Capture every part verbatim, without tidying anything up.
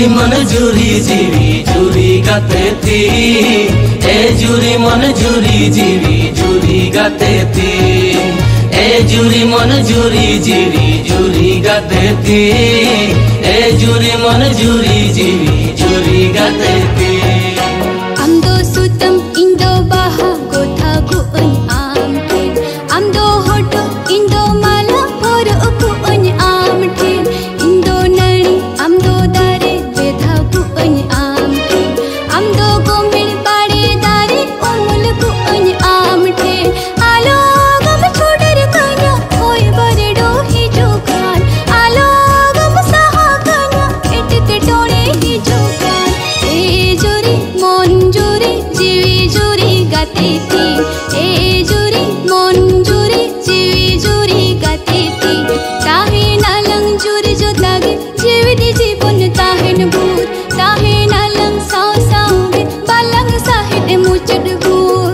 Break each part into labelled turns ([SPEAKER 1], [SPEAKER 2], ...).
[SPEAKER 1] जुरी मन जुरी जीवी जुरी गाते थी, ए जुरी मन जुरी जीवी जुरी गाते थी, ए जुरी मन जुरी जीवी जुरी गाते थी, ए जुरी मन जुरी जीवी जुरी गाते थी।
[SPEAKER 2] Amdo sutam indo baha gotha guan amten, amdo hoto indo mala poro guan amten, indo nari amdo dare bedha guan amten, amdo gomil pare dare umul guan amten, alo gam chodar kana hoy bardo hi jokan, alo gam saha kana etke tone hi jokan, e juri mon juri जीवी जुरी गाती थी, ए जुरी मन जुरी जीवी जुरी गाती थी, ताहे नालंग जुरी जो तागे जीवित जीवन ताहे न भूत, ताहे नालंग साव साव में बालंग साहित मुचड़ भूत।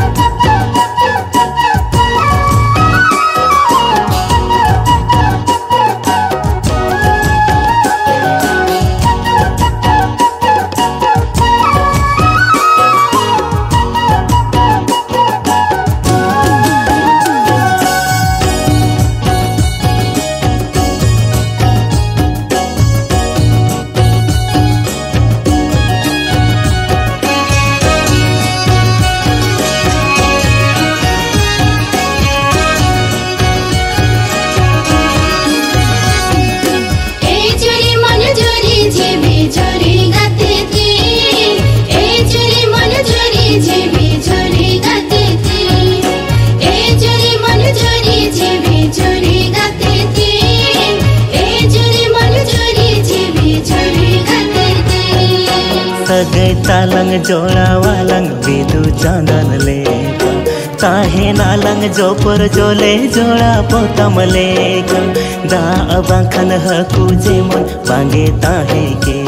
[SPEAKER 3] सगै तालंग जोड़ा वालंग बिदु चांदन लेगा, ताहे नालंग जो पर जोले जोड़ा पोतम लेगा, दा बांखन हकु जेमन बांगे ताहे के,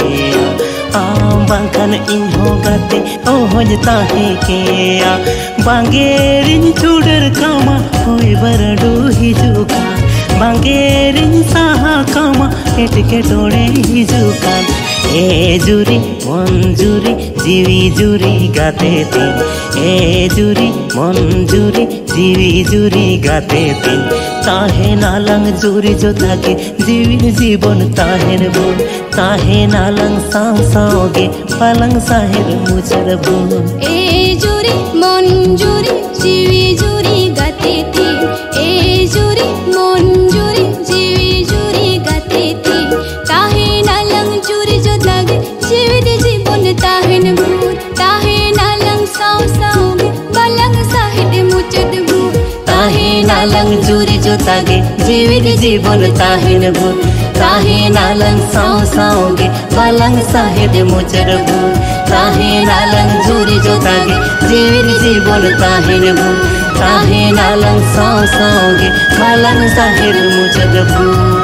[SPEAKER 3] आ बांखन इन्हो गाते ओहज ताहे के, आ बांगे रिन चूडर कामा होय बरडू हिजुका, बांगे रिन साहा कामा एटके टोड़े हिजुका, ए जुरी मन जुरी जीवी जुरी गाते थे, ए जुरी मन जुरी जीवी जुरी गाते थे, ताहे नालंग जुरी जो ताके जीवी जीवन ताहेन बोल, ताहे नालंग साव सावगे पालंग साहेर मुचर बोल।
[SPEAKER 2] ए जुरी मन जुरी जीवी जुरी गाते थे, ए जुरी मन जुरी जीवी जुरी गाते थे, ताहे नालंग जुरी जो तागे जीवित जीवन ताहेन भूत, ताहे नालंग साव साव में बालंग साहित मुचड़ भूत,
[SPEAKER 3] ताहे नालंग जुरी जो तागे जीवित जीवन ताहेन भूत, ताहे नालंग साव सावगे बालंग साहित मुचड़ भूत, ताहे नालंग जुरी जो तागे जीवित जीवन ताहेन भूत, ताहे नालंग साव सावगे बालंग साहित मुचड़ भूत।